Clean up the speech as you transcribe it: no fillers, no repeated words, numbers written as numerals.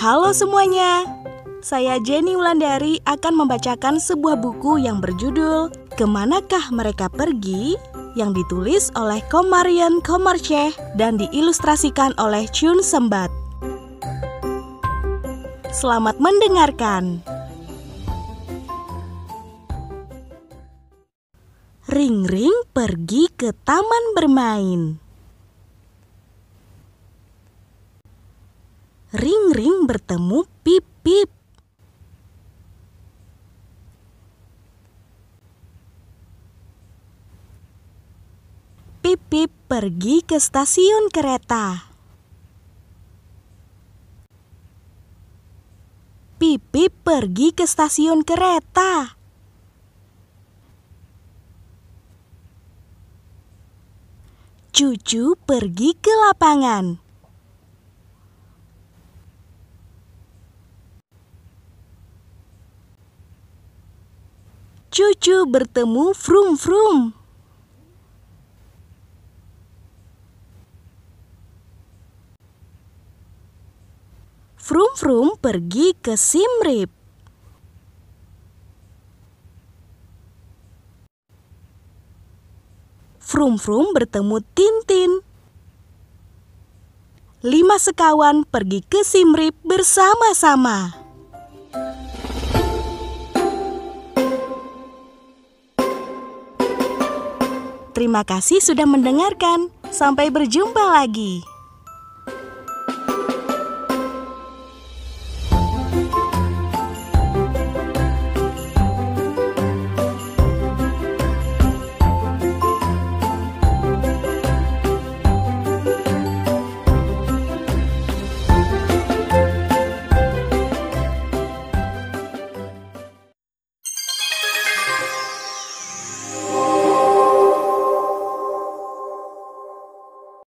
Halo semuanya, saya Jenny Wulandari akan membacakan sebuah buku yang berjudul Kemanakah Mereka Pergi? Yang ditulis oleh Komarian Komarsyeh dan diilustrasikan oleh Chun Sembat. Selamat mendengarkan. Ring-ring pergi ke taman bermain. Ring-ring bertemu Pip-Pip. Pip-Pip pergi ke stasiun kereta. Pip-Pip pergi ke stasiun kereta. Cucu pergi ke lapangan. Cucu bertemu Frum-Frum. Frum-Frum pergi ke Simrip. Frum-Frum bertemu Tintin. 5 sekawan pergi ke Simrip bersama-sama. Terima kasih sudah mendengarkan. Sampai berjumpa lagi.